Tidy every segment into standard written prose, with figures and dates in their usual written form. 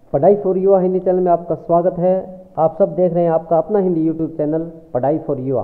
पढ़ाई फॉर युवा हिंदी चैनल में आपका स्वागत है। आप सब देख रहे हैं आपका अपना हिंदी यूट्यूब चैनल पढ़ाई फॉर युवा।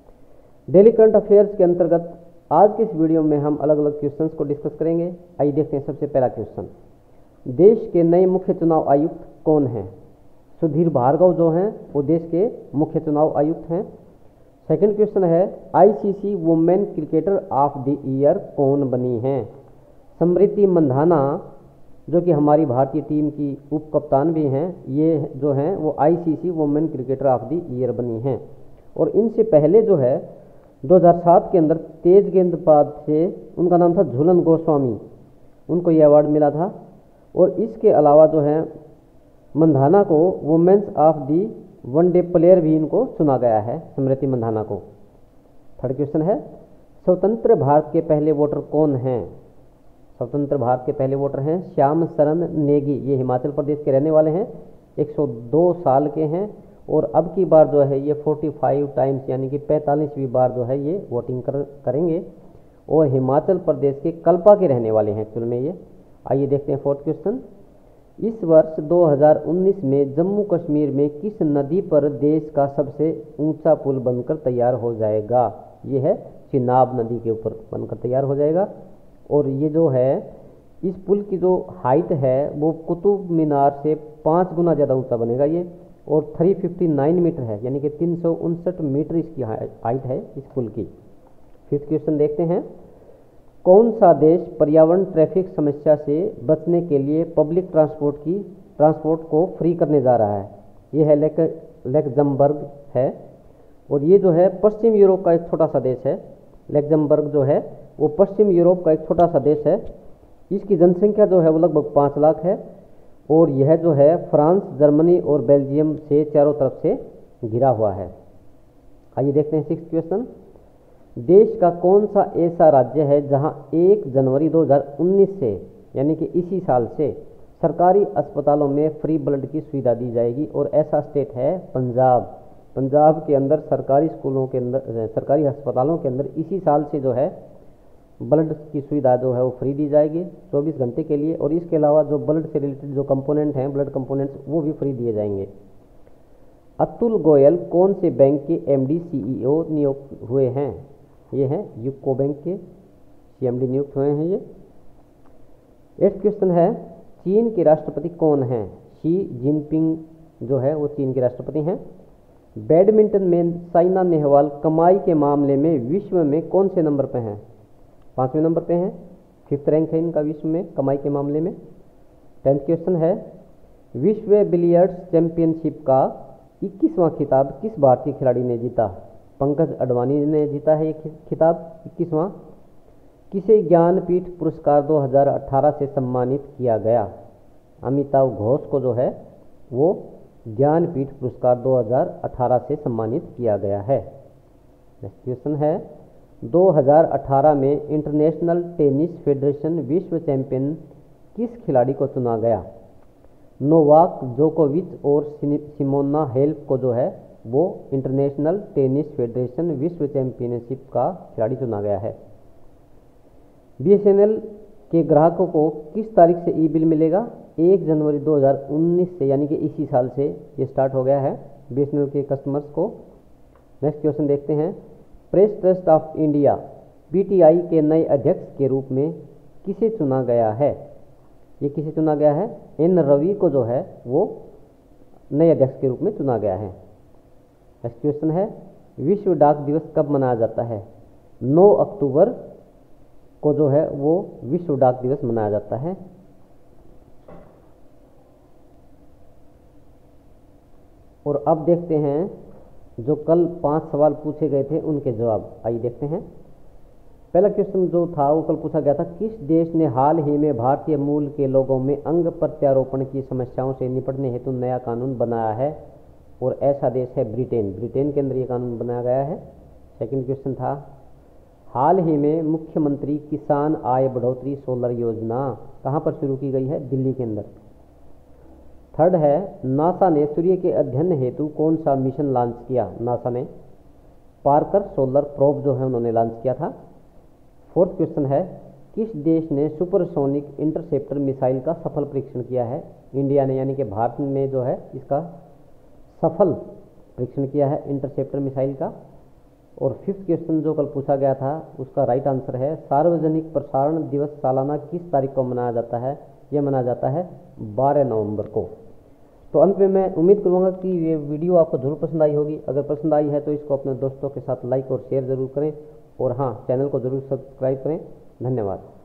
डेली करंट अफेयर्स के अंतर्गत आज के इस वीडियो में हम अलग अलग क्वेश्चंस को डिस्कस करेंगे। आइए देखते हैं सबसे पहला क्वेश्चन, देश के नए मुख्य चुनाव आयुक्त कौन हैं? सुधीर भार्गव जो हैं वो देश के मुख्य चुनाव आयुक्त हैं। सेकंड क्वेश्चन है, ICC women cricketer of the year कौन बनी हैं? स्मृति मंधाना जो कि हमारी भारतीय टीम की उप कप्तान भी हैं, ये जो हैं वो ICC women cricketer of the year बनी हैं। और इनसे पहले जो है 2007 के अंदर तेज गेंदबाज से उनका नाम था झूलन गोस्वामी, उनको ये अवार्ड मिला था। और इसके अलावा जो है मंधाना को women's of the one day player भी इनको चुना गया है, स्मृति मंधाना को। थर्ड क्वेश्चन है, स्वतंत्र भारत के पहले वोटर कौन हैं? स्वतंत्र भारत के पहले वोटर हैं श्याम शरण नेगी, ये हिमाचल प्रदेश के रहने वाले हैं, 102 साल के हैं। और अब की बार जो है ये 45 टाइम्स यानी कि 45वीं बार जो है ये वोटिंग करेंगे। और हिमाचल प्रदेश के कल्पा के रहने वाले हैं एक्चुअल में ये। आइए देखते हैं फोर्थ क्वेश्चन, इस वर्ष 2019 में जम्मू कश्मीर में किस नदी पर देश का सबसे ऊंचा पुल बनकर तैयार हो जाएगा? ये है चिनाब नदी के ऊपर बनकर तैयार हो जाएगा। और ये जो है इस पुल की जो हाइट है वो कुतुब मीनार से 5 गुना ज़्यादा ऊंचा बनेगा ये। और 359 मीटर है, यानी कि 359 मीटर इसकी हाइट है इस पुल की। फिफ्थ क्वेश्चन देखते हैं, कौन सा देश पर्यावरण ट्रैफिक समस्या से बचने के लिए पब्लिक ट्रांसपोर्ट को फ्री करने जा रहा है? ये है लग्जमबर्ग है। और ये जो है पश्चिम यूरोप का एक छोटा सा देश है। लग्जमबर्ग जो है वो पश्चिम यूरोप का एक छोटा सा देश है। इसकी जनसंख्या जो है वो लगभग 5 लाख है। और यह जो है फ्रांस, जर्मनी और बेल्जियम से चारों तरफ से घिरा हुआ है। आइए देखते हैं सिक्स्थ क्वेश्चन, देश का कौन सा ऐसा राज्य है जहां 1 जनवरी 2019 से यानी कि इसी साल से सरकारी अस्पतालों में फ्री ब्लड की सुविधा दी जाएगी? और ऐसा स्टेट है पंजाब। पंजाब के अंदर सरकारी स्कूलों के अंदर, सरकारी अस्पतालों के अंदर इसी साल से जो है ब्लड की सुविधा जो है वो फ्री दी जाएगी 24 घंटे के लिए। और इसके अलावा जो ब्लड से रिलेटेड जो कंपोनेंट हैं, ब्लड कंपोनेंट्स, वो भी फ्री दिए जाएंगे। अतुल गोयल कौन से बैंक के एमडी सीईओ नियुक्त हुए हैं? ये हैं यूको बैंक के सीएमडी नियुक्त हुए हैं ये। 8th क्वेश्चन है, चीन के राष्ट्रपति कौन हैं? शी जिनपिंग जो है वो चीन के राष्ट्रपति हैं। बैडमिंटन में साइना नेहवाल कमाई के मामले में विश्व में कौन से नंबर पे हैं? 5वें नंबर पे हैं, 5th रैंक है इनका विश्व में कमाई के मामले में। 10th क्वेश्चन है, विश्व बिलियर्ड्स चैंपियनशिप का 21वां खिताब किस भारतीय खिलाड़ी ने जीता? पंकज अडवाणी ने जीता है ये खिताब 21वां। किसे ज्ञानपीठ पुरस्कार 2018 से सम्मानित किया गया? अमिताभ घोष को जो है वो ज्ञानपीठ पुरस्कार 2018 से सम्मानित किया गया है। नेक्स्ट क्वेश्चन है, 2018 में इंटरनेशनल टेनिस फेडरेशन विश्व चैंपियन किस खिलाड़ी को चुना गया? नोवाक जोकोविच और सिमोना हेल्प को जो है वो इंटरनेशनल टेनिस फेडरेशन विश्व चैंपियनशिप का खिलाड़ी चुना गया है। बीएसएनएल के ग्राहकों को किस तारीख से ई बिल मिलेगा? 1 जनवरी 2019 से, यानी कि इसी साल से ये स्टार्ट हो गया है बीएसएनएल के कस्टमर्स को। नेक्स्ट क्वेश्चन देखते हैं, press trust of India PTI के नए अध्यक्ष के रूप में किसे चुना गया है? ये किसे चुना गया है? एन रवि को जो है वो नए अध्यक्ष के रूप में चुना गया है। नेक्स्ट क्वेश्चन है, विश्व डाक दिवस कब मनाया जाता है? 9 अक्टूबर को जो है वो विश्व डाक दिवस मनाया जाता है। और अब देखते हैं जो कल 5 सवाल पूछे गए थे उनके जवाब। आइए देखते हैं। पहला क्वेश्चन जो था वो कल पूछा गया था, किस देश ने हाल ही में भारतीय मूल के लोगों में अंग प्रत्यारोपण की समस्याओं से निपटने हेतु नया कानून बनाया है? और ऐसा देश है ब्रिटेन। ब्रिटेन के अंदर ये कानून बनाया गया है। सेकंड क्वेश्चन था, हाल ही में मुख्यमंत्री किसान आय बढ़ोतरी सोलर योजना कहाँ पर शुरू की गई है? दिल्ली के अंदर। थर्ड है, नासा ने सूर्य के अध्ययन हेतु कौन सा मिशन लॉन्च किया? नासा ने पार्कर सोलर प्रोब जो है उन्होंने लॉन्च किया था। फोर्थ क्वेश्चन है, किस देश ने सुपरसोनिक इंटरसेप्टर मिसाइल का सफल परीक्षण किया है? इंडिया ने, यानी कि भारत ने जो है इसका सफल परीक्षण किया है इंटरसेप्टर मिसाइल का। और फिफ्थ क्वेश्चन जो कल पूछा गया था उसका राइट आंसर है सार्वजनिक प्रसारण दिवस सालाना किस तारीख को मनाया जाता है? यह मनाया जाता है 12 नवंबर को। तो अंत में मैं उम्मीद करूंगा कि ये वीडियो आपको जरूर पसंद आई होगी। अगर पसंद आई है तो इसको अपने दोस्तों के साथ लाइक और शेयर ज़रूर करें, और हाँ, चैनल को ज़रूर सब्सक्राइब करें। धन्यवाद।